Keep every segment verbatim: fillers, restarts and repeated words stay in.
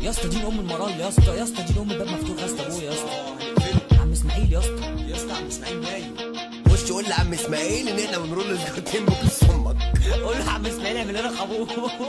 يا اسطى دين ام المرال يا اسطى، يا اسطى دين ام الباب مفتوح يا اسطى. ابويا يا اسطى عم اسماعيل يا اسطى، يا اسطى عم اسماعيل نايم. خش قول لعم اسماعيل ان احنا بنرول الجوتين بكيس امك. قول له عم اسماعيل اعمل لنا خابوق.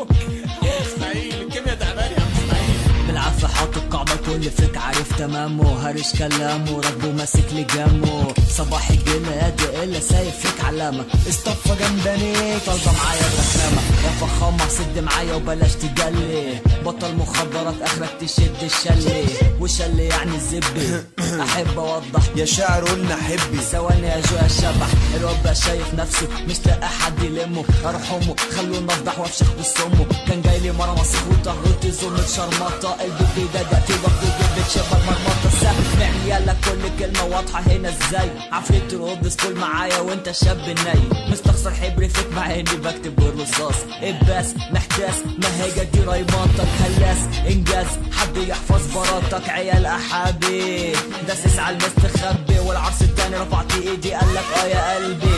اسماعيل الكيمياء تعبان يا عم اسماعيل. بالعافية حاطط قاعدة كل فيك عارف تمامه، هرش كلامه راكبه ماسك لجامه، صباح الجلاد الا سايب فيك علامة، اصطفى جنبانيك طالبة معايا الرخامة، يا فخامة سد معايا وبلاش تجلي، بطل مخدرات اخرك تشد الشلي، وشلي يعني الزبي احب اوضح يا شاعر قلنا حبي ثواني يا جو يا شبح، الواد بقى شايف نفسه مش لاقي حد يلمه، ارحمه خلوه نفضح وافشخ بالسمه، كان جاي لي مرة مسيح وطهرت زوم شرمطة، قلبي بدأ تبقى بتجيب شبك مرمطة سهل يعني يلا كل كلمة واضحة هنا ازاي، عفريت القدس كل معايا وانت شاب الناي، مستخسر حبر فيك مع اني بكتب بالرصاص، اباس محتاس مهاجة دي ريمانتك هلاس انجاز حد يحفظ براتك عيال احابي، داسس على المستخبي والعرس التاني رفعت ايدي قالك اه يا قلبي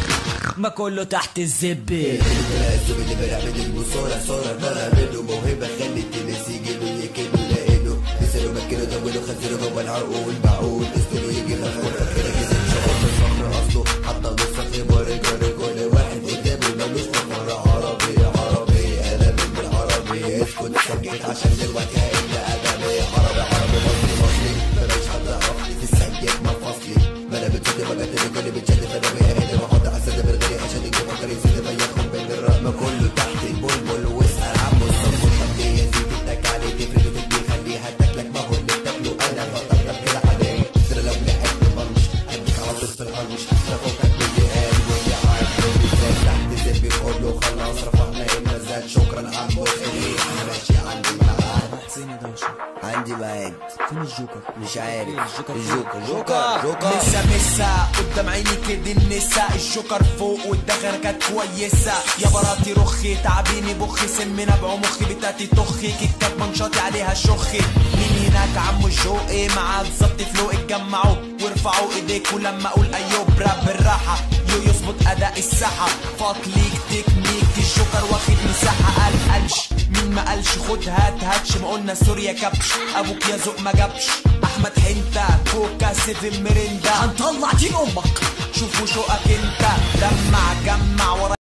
ما كله تحت الزبي. الاسلوب اللي بيعمل البصوره صوره طالع منه موهبه خلي التنس يجي له يكله لانه لسانه مكنه دوله خزنه جوه العقول معقول اسلوبه يجي مفعول فكده كده شغل الفخر اصله حتى نص خبر جري كل واحد قدامه ملوش فخر عربي عربي انا من العربي اسكت سكت عشان دلوقتي هيبدا ادبي عربي عربي مصري مصري مفيش حد عرفني في السجاد ما فصلي ما انا بتصدق بجد كل بتشد فانا بهدي بحط عسل بالغالي عشان يجي فكر يزيد فياخد من الرقم كله تحت البلبل واسال عمو الصف الطبيعي يزيد التك عليه تفرد وتدي خليها تاكلك ما هو اللي بتاكله انا بطلب كده عليه ترى لو لعبت بنش هديك على طول في الهرمش رفوكك باللي قال واللي عارف واللي زاد تحت زبي كله خلاص رفعنا النزال شكرا عمو الخليل انا ماشي عندي معاد فين يا دوشه؟ عندي معاد فين الجوكر؟ مش عارف الجوكر الجوكر جوكر جوكر مسا مسا قدام عيني كده النساء الجوكر فوق والدخره كانت كويسه يا براتي رخي تعبيني بخي سم نبع مخي بتاتي طخي كتاب منشاطي عليها شخي مين هناك عمو الجوقي معاك ظبط فلوق اتجمعوا وارفعوا ايديك ولما اقول ايوب راب بالراحه يو يظبط اداء الساحه فاط ليك تكنيك الجوكر واخد مساحه قال قالش مين ما قالش خد هات هاتش ما قلنا سوريا كبش ابوك يا ذوق ما جابش احمد حنتا كوكا سيفن ميريندا هنطلع دين امك شوفوا شوقك انت دمع جمع ورا